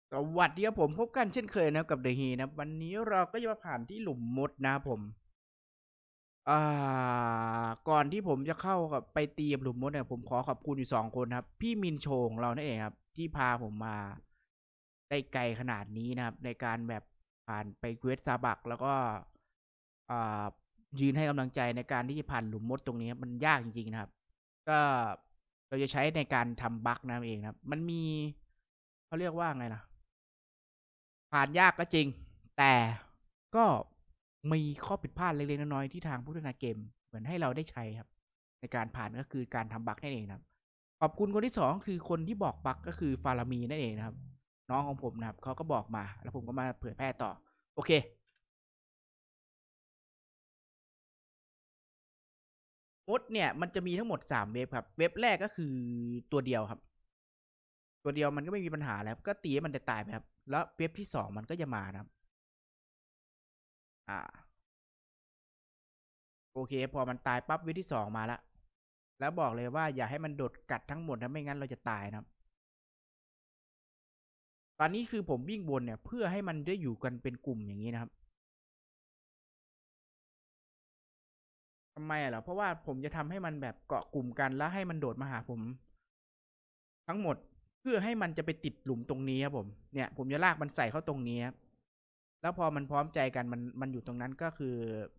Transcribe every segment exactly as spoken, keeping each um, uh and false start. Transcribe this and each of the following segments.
สวัสดีครับผมพบกันเช่นเคยนะกับเดอะฮีนะวันนี้เราก็จะมาผ่านที่หลุมมดนะครับผมอ่าก่อนที่ผมจะเข้ากับไปตีกับหลุมมดเนี่ยผมขอขอบคุณอยู่สองคนครับพี่มินโชของเรานั่นเองครับที่พาผมมาได้ไกลขนาดนี้นะครับในการแบบผ่านไปเควสซาบักแล้วก็อ่ายืนให้กำลังใจในการที่จะผ่านหลุมมดตรงนี้มันยากจริงๆนะครับก็เราจะใช้ในการทำบักนั่นเองนะครับมันมีเขาเรียกว่าไงนะ ผ่านยากก็จริง แต่ก็มีข้อผิดพลาดเล็กๆน้อยๆที่ทางผู้พัฒนาเกมเหมือนให้เราได้ใช้ครับในการผ่านก็คือการทำบั๊กนั่นเองครับขอบคุณคนที่สองคือคนที่บอกบั๊กก็คือฟารามีนั่นเองนะครับน้องของผมนะครับเขาก็บอกมาแล้วผมก็มาเผยแพร่ต่อโอเคมดเนี่ยมันจะมีทั้งหมดสามเว็บครับเว็บแรกก็คือตัวเดียวครับตัวเดียวมันก็ไม่มีปัญหาแล้วก็ตีให้มันตายไปครับแล้วเว็บที่สองมันก็จะมานะครับอ่า โอเคพอมันตายปั๊บวิธีสองมาแล้วแล้วบอกเลยว่าอย่าให้มันโดดกัดทั้งหมดนะไม่งั้นเราจะตายนะครับตอนนี้คือผมวิ่งวนเนี่ยเพื่อให้มันได้อยู่กันเป็นกลุ่มอย่างนี้นะครับทำไมอ่ะเหรอเพราะว่าผมจะทำให้มันแบบเกาะกลุ่มกันแล้วให้มันโดดมาหาผมทั้งหมดเพื่อให้มันจะไปติดหลุมตรงนี้ครับผมเนี่ยผมจะลากมันใส่เข้าตรงนี้ครับแล้วพอมันพร้อมใจกันมันมันอยู่ตรงนั้นก็คือ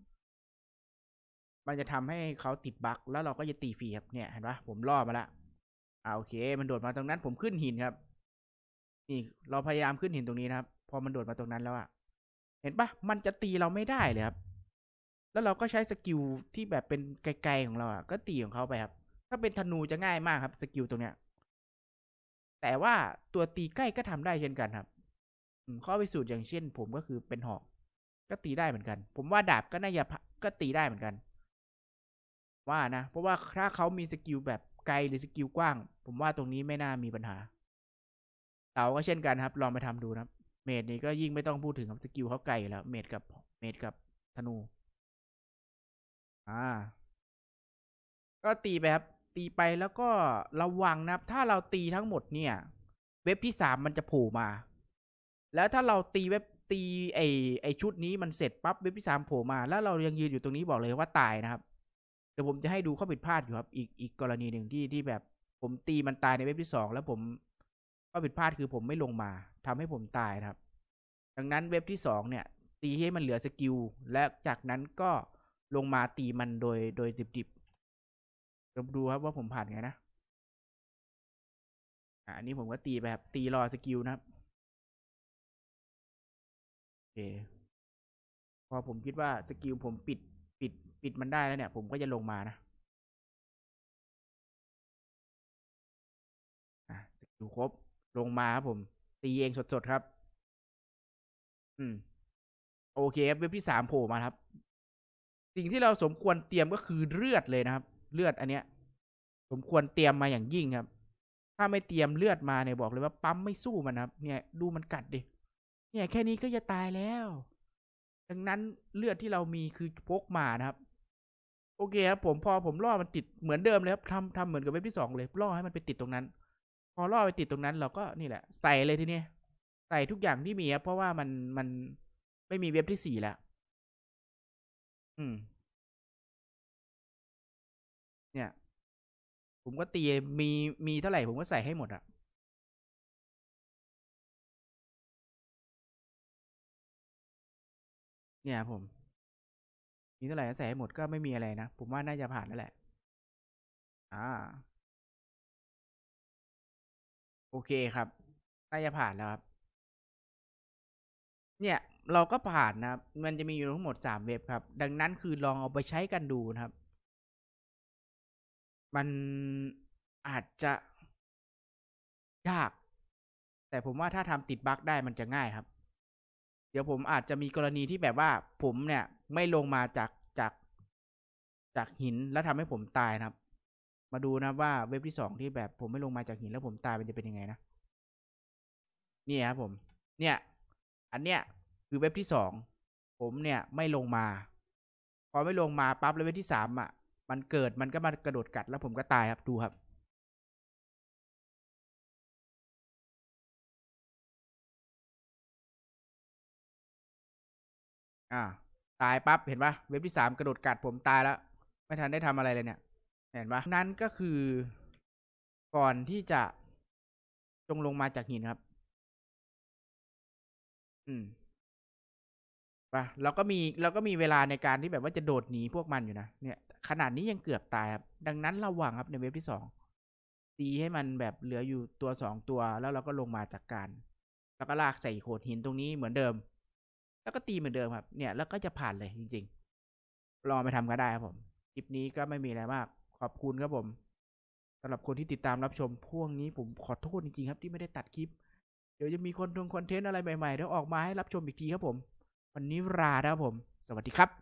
มันจะทำให้เขาติดบั๊กแล้วเราก็จะตีฟรีครับเนี่ยเห็นปะผมล่อมาละอ่าโอเคมันโดดมาตรงนั้นผมขึ้นหินครับ นี่เราพยายามขึ้นหินตรงนี้นะครับพอมันโดดมาตรงนั้นแล้วอะเห็นปะมันจะตีเราไม่ได้เลยครับแล้วเราก็ใช้สกิลที่แบบเป็นไกลๆของเราอะก็ตีของเขาไปครับถ้าเป็นธนูจะง่ายมากครับสกิลตรงเนี้ยแต่ว่าตัวตีใกล้ก็ทำได้เช่นกันครับข้อพิสูจน์อย่างเช่นผมก็คือเป็นหอกก็ตีได้เหมือนกันผมว่าดาบก็น่าจะก็ตีได้เหมือนกันว่านะเพราะว่าถ้าเขามีสกิลแบบไกลหรือสกิลกว้างผมว่าตรงนี้ไม่น่ามีปัญหา เต๋าก็เช่นกันครับลองไปทำดูนะครับเมดนี่ก็ยิ่งไม่ต้องพูดถึงครับสกิลเขาไกลอยู่แล้วเมดกับเมดกับธนูอ่าก็ตีไปครับตีไปแล้วก็ระวังนะครับถ้าเราตีทั้งหมดเนี่ยเว็บที่สามมันจะโผล่มาแล้วถ้าเราตีเว็บตีไอไอชุดนี้มันเสร็จปั๊บเว็บที่สามโผล่มาแล้วเรายังยืนอยู่ตรงนี้บอกเลยว่าตายนะครับเดี๋ยวผมจะให้ดูข้อผิดพลาดอยู่ครับอีกอีกกรณีหนึ่งที่ที่แบบผมตีมันตายในเว็บที่สองแล้วผมข้อผิดพลาดคือผมไม่ลงมาทำให้ผมตายนะครับ ดังนั้นเว็บที่สองเนี่ยตีให้มันเหลือสกิลและจากนั้นก็ลงมาตีมันโดยโดยดิบๆจะดูครับว่าผมผ่านไงนะอ่าอันนี้ผมก็ตีไปครับตีรอสกิลนะครับโอเคพอผมคิดว่าสกิลผมปิดปิดปิดมันได้แล้วเนี่ยผมก็จะลงมานะอ่ะสกิลครบลงมาครับผมตีเองสดๆครับอืมโอเคครับเว็บที่สามโผล่มาครับสิ่งที่เราสมควรเตรียมก็คือเลือดเลยนะครับเลือดอันเนี้ยสมควรเตรียมมาอย่างยิ่งครับ ถ้าไม่เตรียมเลือดมาเนี่ยบอกเลยว่าปั๊มไม่สู้มันครับเนี่ยดูมันกัดดิเนี่ยแค่นี้ก็จะตายแล้วดังนั้นเลือดที่เรามีคือพกมานะครับโอเคครับผมพอผมล่อมันติดเหมือนเดิมเลยครับทำทำเหมือนกับเว็บที่สองเลยล่อให้มันไปติดตรงนั้นพอล่อไปติดตรงนั้นเราก็นี่แหละใส่เลยทีนี้ใส่ทุกอย่างที่มีครับเพราะว่ามันมันไม่มีเว็บที่สี่แล้วอืมเนี่ยผมก็ตีมีมีเท่าไหร่ผมก็ใส่ให้หมดอะเนี่ยผมมีเท่าไหร่ก็ใส่ให้หมดก็ไม่มีอะไรนะผมว่าน่าจะผ่านแล้วแหละอ่า โอเคครับน่าจะผ่านแล้วครับเนี่ยเราก็ผ่านนะครับมันจะมีอยู่ทั้งหมดสามเว็บครับดังนั้นคือลองเอาไปใช้กันดูนะครับมันอาจจะยากแต่ผมว่าถ้าทำติดบั๊กได้มันจะง่ายครับเดี๋ยวผมอาจจะมีกรณีที่แบบว่าผมเนี่ยไม่ลงมาจากจากจากหินแล้วทำให้ผมตายนะครับมาดูนะว่าเว็บที่สองที่แบบผมไม่ลงมาจากหินแล้วผมตายมันจะเป็นยังไงนะนี่ครับผมเนี่ยอันเนี้ยคือเว็บที่สองผมเนี่ยไม่ลงมา พอไม่ลงมาปั๊บเลเวลที่สามอ่ะมันเกิดมันก็มากระโดดกัดแล้วผมก็ตายครับดูครับอ่าตายปั๊บเห็นปะเว็บที่สามกระโดดกัดผมตายแล้วไม่ทันได้ทำอะไรเลยเนี่ยเห็นปะนั่นก็คือก่อนที่จะจงลงมาจากหินครับอืมปะเราก็มีเราก็มีเวลาในการที่แบบว่าจะโดดหนีพวกมันอยู่นะเนี่ยขนาดนี้ยังเกือบตายครับดังนั้นระวังครับในเว็บที่สองตีให้มันแบบเหลืออยู่ตัวสองตัวแล้วเราก็ลงมาจากการแล้วก็ลากใส่โขดหินตรงนี้เหมือนเดิมแล้วก็ตีเหมือนเดิมครับเนี่ยแล้วก็จะผ่านเลยจริงๆลองไปทำก็ได้ครับผมคลิปนี้ก็ไม่มีอะไรมากขอบคุณครับผมสำหรับคนที่ติดตามรับชมพวกนี้ผมขอโทษจริงๆครับที่ไม่ได้ตัดคลิปเดี๋ยวจะมีคนทงคอนเทนต์อะไรใหม่ๆเดี๋ยวออกมาให้รับชมอีกทีครับผมวันนี้ลาแล้วครับผมสวัสดีครับ